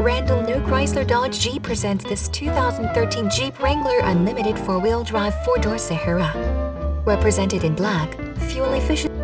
Randal new Chrysler Dodge Jeep presents this 2013 Jeep Wrangler Unlimited 4-wheel drive 4-door Sahara. Represented in black, fuel-efficient